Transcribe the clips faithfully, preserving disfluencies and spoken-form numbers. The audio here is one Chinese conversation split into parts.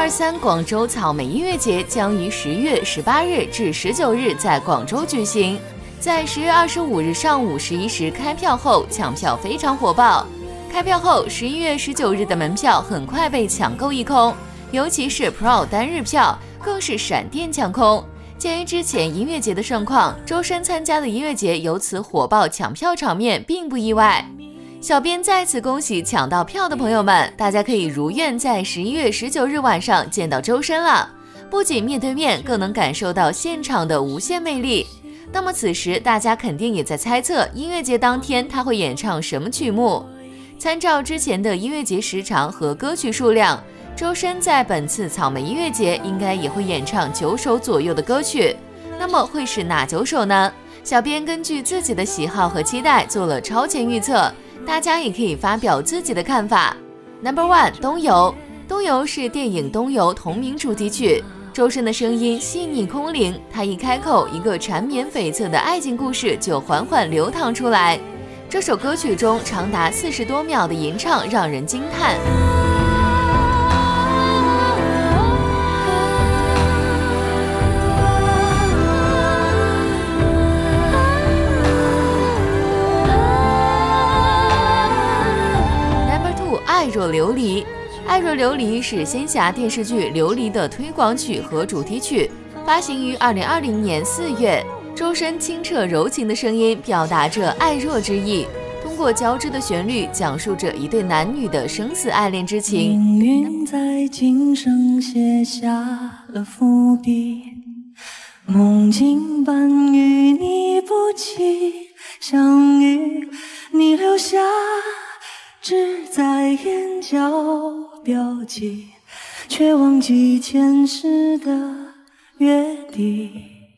二三广州草莓音乐节将于十月十八日至十九日在广州举行。在十月二十五日上午十一时开票后，抢票非常火爆。开票后，十一月十九日的门票很快被抢购一空，尤其是 Pro 单日票更是闪电抢空。鉴于之前音乐节的盛况，周深参加的音乐节由此火爆抢票场面并不意外。小编在此恭喜抢到票的朋友们，大家可以如愿在十一月十九日晚上见到周深了。不仅面对面，更能感受到现场的无限魅力。那么此时大家肯定也在猜测音乐节当天他会演唱什么曲目。参照之前的音乐节时长和歌曲数量，周深在本次草莓音乐节应该也会演唱九首左右的歌曲。那么会是哪九首呢？小编根据自己的喜好和期待做了超前预测，大家也可以发表自己的看法。 Number one 东游。东游是电影东游同名主题曲，周深的声音细腻空灵，他一开口，一个缠绵悱恻的爱情故事就缓缓流淌出来。这首歌曲中长达四十多秒的吟唱让人惊叹。Number two 爱若琉璃。爱若琉璃是仙侠电视剧《琉璃》的推广曲和主题曲，发行于二零二零年四月。周深清澈柔情的声音表达着爱若之意，通过交织的旋律讲述着一对男女的生死爱恋之情。 命运在今生写下了伏笔，梦境般与你不期相遇，你留下只在眼角标记，却忘记前世的约定，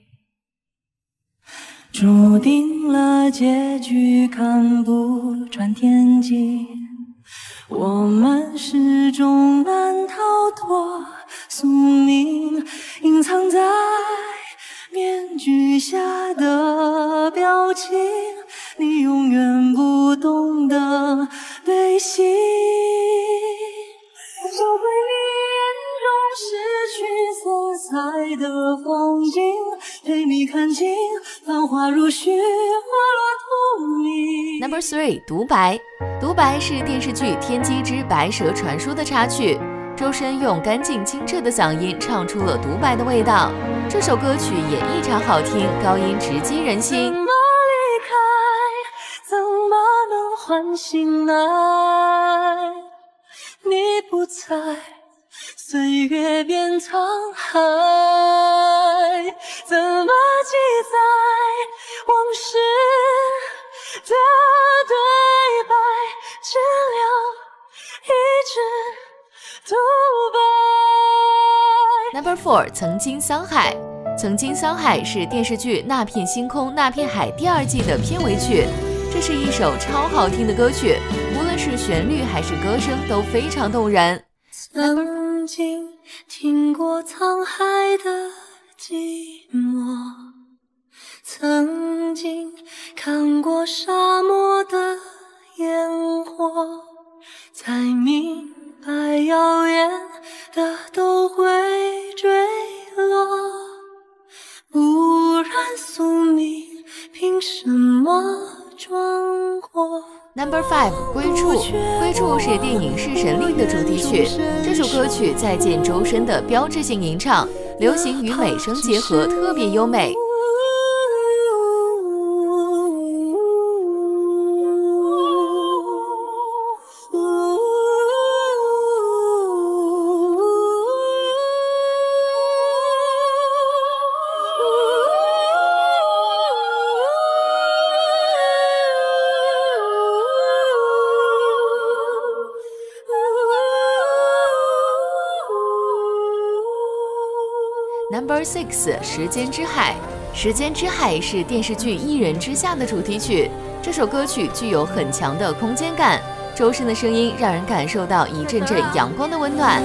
注定了结局看不穿天际，我们始终难逃脱宿命，隐藏在面具下的表情，你永远不懂得悲喜，收回你眼中失去色彩的风景，陪你看尽繁华如絮，花落荼蘼。 Number three 独白。独白是电视剧《天机之白蛇传说》的插曲，周深用干净清澈的嗓音唱出了独白的味道。这首歌曲也异常好听，高音直击人心。 怎么离开，怎么能唤醒爱？你不在，岁月变沧海，怎么记载往事的对白，只留一纸独白。 Number four 曾经沧海。曾经沧海是电视剧《那片星空那片海》第二季的片尾曲，这是一首超好听的歌曲，无论是旋律还是歌声都非常动人。 曾经听过沧海的寂寞，曾经看过沙漠的烟火，才明白遥远的都会坠落，不然宿命凭什么装过。 Number five 归处。归处是电影《侍神令》的主题曲，这首歌曲再见周深的标志性吟唱，流行与美声结合，特别优美。Number six 时间之海。时间之海是电视剧《一人之下》的主题曲，这首歌曲具有很强的空间感，周深的声音让人感受到一阵阵阳光的温暖。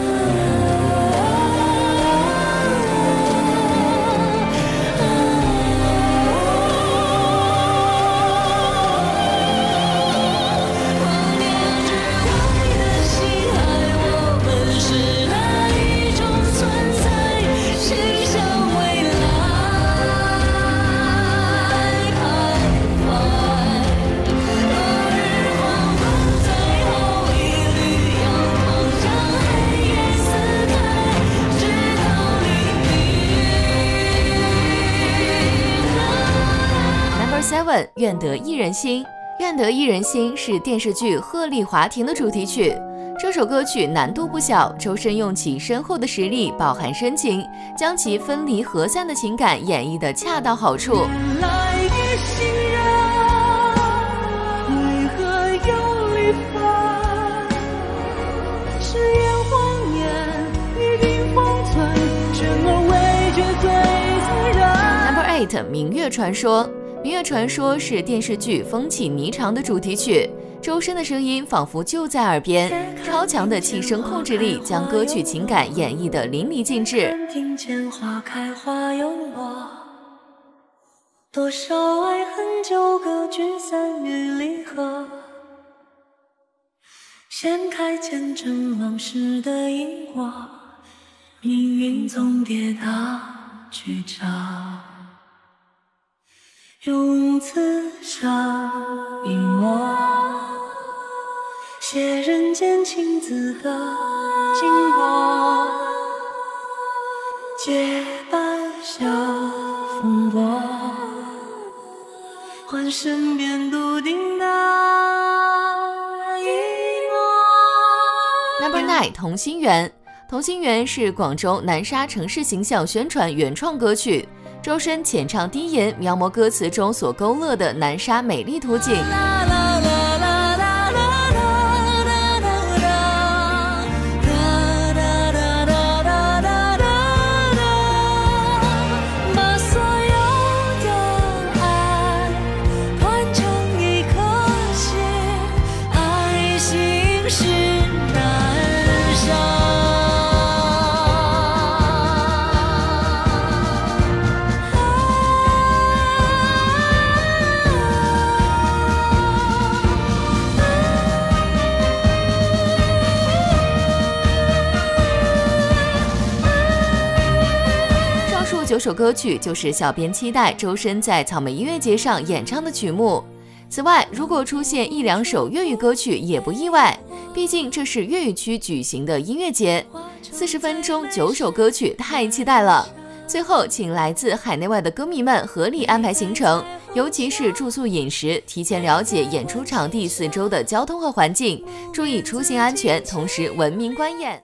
愿得一人心》。《愿得一人心》是电视剧《鹤唳华亭》的主题曲。这首歌曲难度不小，周深用其深厚的实力，饱含深情，将其分离合散的情感演绎得恰到好处。 原来的心人，为何有离分？誓言谎言，一并封存，什么味觉最残忍 Number eight， 明月传说。明月传说是电视剧《风起霓裳》的主题曲，周深的声音仿佛就在耳边，超强的气声控制力将歌曲情感演绎得淋漓尽致。 庭前花开花又落，多少爱恨纠葛聚散于离合，掀开前尘往事的因果，命运总跌宕曲折，用此生笔墨，写人间情字的经过，借半生风波，换身边笃定的一抹。 Number nine， 同心圆。同心圆是广州南沙城市形象宣传原创歌曲，周深浅唱低吟，描摹歌词中所勾勒的南沙美丽图景。九首歌曲就是小编期待周深在草莓音乐节上演唱的曲目。此外，如果出现一两首粤语歌曲也不意外，毕竟这是粤语区举行的音乐节。四十分钟九首歌曲，太期待了！最后，请来自海内外的歌迷们合理安排行程，尤其是住宿饮食，提前了解演出场地四周的交通和环境，注意出行安全，同时文明观演。